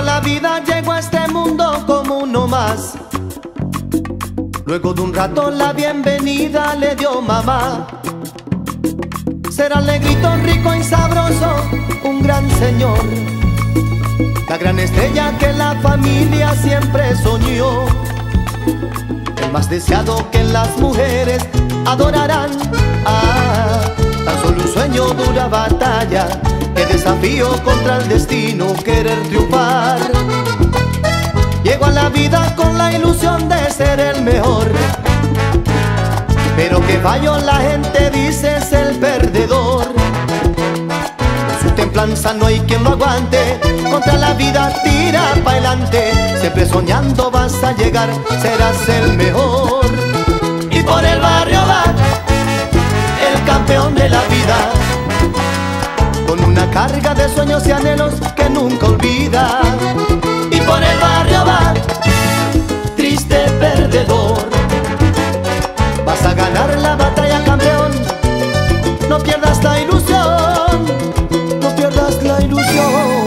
a la vida, llegó a este mundo como uno más. Luego de un rato la bienvenida le dio mamá. Será negrito, rico y sabroso, un gran señor, la gran estrella que la familia siempre soñó, el más deseado que las mujeres adorarán. Tan solo un sueño, dura batalla, que desafío contra el destino, querer triunfar. Llegó a la vida con la ilusión de ser el mejor, pero que falló, la gente dice es el perdedor. Con su templanza no hay quien lo aguante, contra la vida tira pa' adelante. Siempre soñando vas a llegar, serás el mejor. Y por el barrio va el campeón de la vida, con una carga de sueños y anhelos que nunca olvida. Y por el barrio va, triste perdedor, vas a ganar la batalla, campeón. No pierdas la ilusión, no pierdas la ilusión.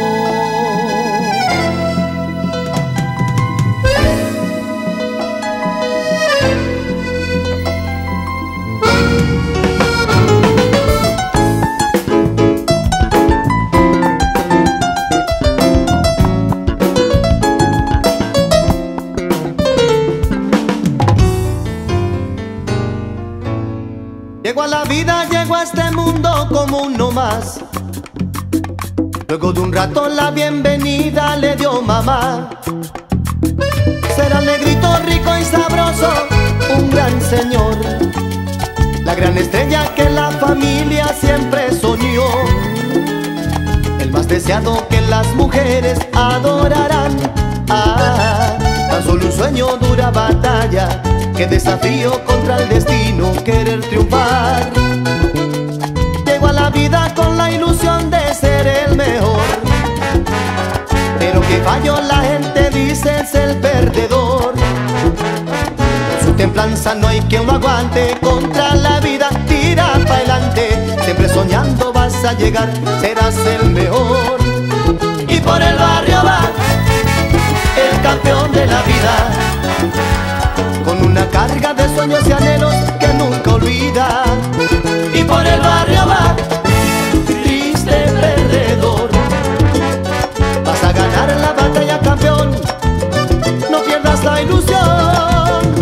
Llegó a la vida, llegó a este mundo como uno más. Luego de un rato la bienvenida le dio mamá. Será negrito, rico y sabroso, un gran señor, la gran estrella que la familia siempre soñó, el más deseado que las mujeres adorarán. Tan solo un sueño, dura batalla, que desafío contra el destino, querer triunfar. Llegó a la vida con la ilusión de ser el mejor, pero que falló, la gente dice es el perdedor. Con su templanza no hay quien lo aguante, contra la vida tira pa' adelante. Siempre soñando vas a llegar, serás el mejor. Y por el barrio va el campeón de la vida, con una carga de sueños y anhelos que nunca olvida. Y por el barrio va, triste perdedor, vas a ganar la batalla, campeón. No pierdas la ilusión.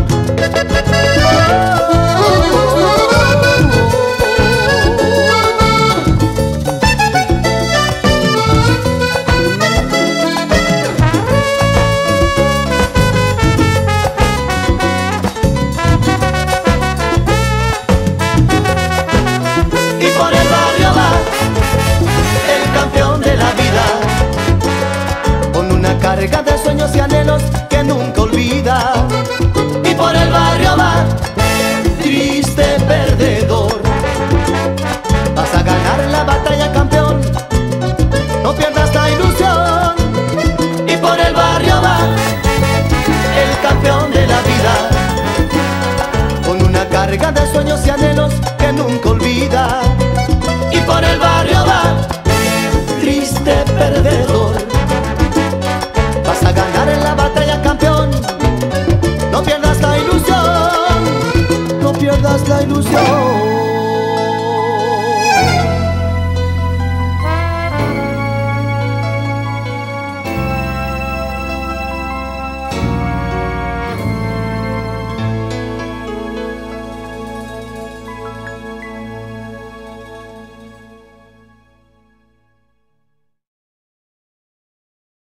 Carga de sueños y anhelos que nunca olvida. Y por el barrio va, triste perdedor, vas a ganar la batalla, campeón. No pierdas la ilusión. Y por el barrio va el campeón de la vida, con una carga de sueños y anhelos que nunca olvida. Y por el barrio va, triste perdedor, vas a ganar en la batalla, campeón. No pierdas la ilusión, no pierdas la ilusión.